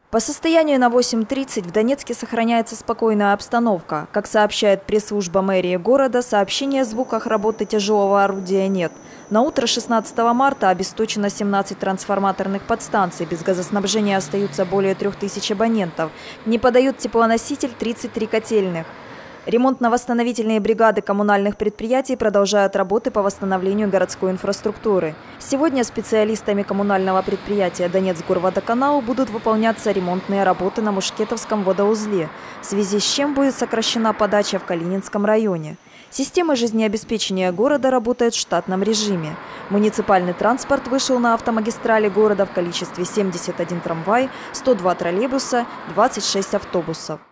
По состоянию на 8:30 в Донецке сохраняется спокойная обстановка. Как сообщает пресс-служба мэрии города, сообщения о звуках работы тяжелого орудия нет. На утро 16 марта обесточено 17 трансформаторных подстанций. Без газоснабжения остаются более 3000 абонентов. Не подают теплоноситель 33 котельных. Ремонтно-восстановительные бригады коммунальных предприятий продолжают работы по восстановлению городской инфраструктуры. Сегодня специалистами коммунального предприятия «Донецкгорводоканал» будут выполняться ремонтные работы на Мушкетовском водоузле, в связи с чем будет сокращена подача в Калининском районе. Система жизнеобеспечения города работает в штатном режиме. Муниципальный транспорт вышел на автомагистрали города в количестве 71 трамвай, 102 троллейбуса, 26 автобусов.